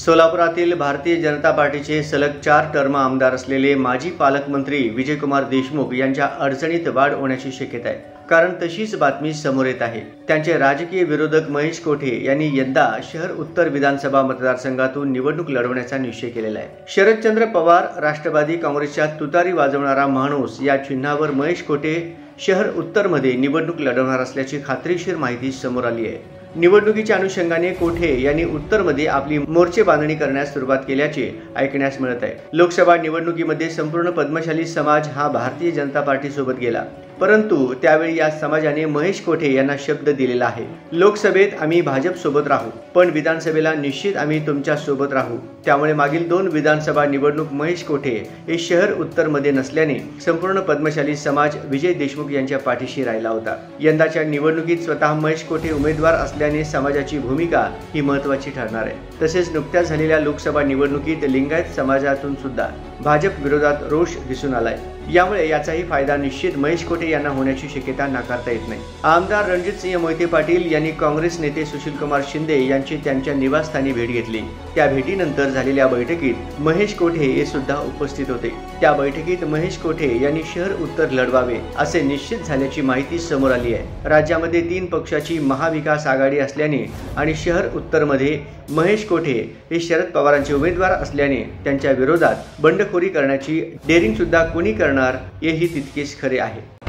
सोलापुरातील भारतीय जनता पार्टीचे सलग 4 टर्म आमदार असलेले माजी पालकमंत्री विजयकुमार देशमुख यांच्या अडचणीत वाढ होण्याची शक्यता आहे। कारण तशीच बातमी समोर येत आहे। त्यांचे राजकीय विरोधक महेश कोठे यांनी यंदा शहर उत्तर विधानसभा मतदारसंघातून निवडणूक लढवण्याचा निश्चय केलेला आहे। शरदचंद्र पवार राष्ट्रवादी काँग्रेसच्या तुतारी वाजवणारा माणूस या चिन्हावर महेश कोठे शहर उत्तरमध्ये निवडणूक लढवणार असल्याची खात्रीशीर माहिती समोर आली आहे। निवडणुकीच्या अनुषंगाने कोठे यांनी उत्तरमध्ये आपली मोर्चे बांधणी करण्यास सुरुवात केल्याचे ऐकण्यास मिळत आहे। लोकसभा निवडणुकीमध्ये संपूर्ण पद्मशाली समाज हा भारतीय जनता पार्टी सोबत गेला, परंतु त्यावेळी या समाजाने महेश कोठे यांना शब्द दिलेला आहे, लोकसभेत आम्ही भाजप सोबत राहू, पण विधानसभेला निश्चित आम्ही तुमच्या सोबत राहू। त्यामुळे मागील 2 विधानसभा निवडणूक महेश कोठे हे शहर उत्तरमध्ये नसल्याने संपूर्ण पद्मशाली समाज विजय देशमुख यांच्या पाठीशी राहिला होता। यंदाच्या निवडणुकीत स्वतः महेश कोठे उमेदवार असल्याने समाजाची भूमिका ही महत्त्वाची ठरणार आहे। तसेच नुकत्याच झालेल्या लोकसभा निवडणुकीत लिंगायत समाजातून सुद्धा भाजप विरोधात रोष दिसून आलाय। यामुळे याचाही फायदा निश्चित महेश कोठे यांना होण्याची शक्यता नाकारता येत नाही। आमदार रणजितसिंह मोहिते पाटील यांनी काँग्रेस नेते सुशीलकुमार शिंदे यांची त्यांच्या निवासस्थानी भेट घेतली। त्या भेटीनंतर झालेल्या बैठकीत महेश कोठे हे सुद्धा उपस्थित होते। त्या बैठकीत महेश कोठे यांनी शहर उत्तर लढवावे असे निश्चित झाल्याची माहिती समोर आली आहे। राज्यामध्ये 3 पक्षाची महाविकास आघाडी असल्याने आणि शहर उत्तरमध्ये महेश कोठे हे शरद पवारांचे उमेदवार असल्याने त्यांच्या विरोधात बंडखोरी करण्याची डेअरिंग सुद्धा कोणी करणार हेही तितकेच खरे आहे।